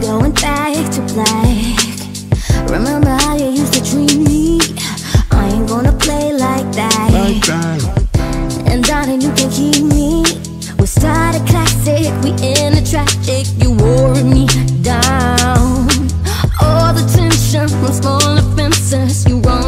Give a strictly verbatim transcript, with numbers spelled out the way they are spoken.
going back to black. Remember how you used to treat me? I ain't gonna play like that, like that. And darling, you can keep me. We started classic, we in the tragic. You wore me down. All the tension from small offenses. You wrong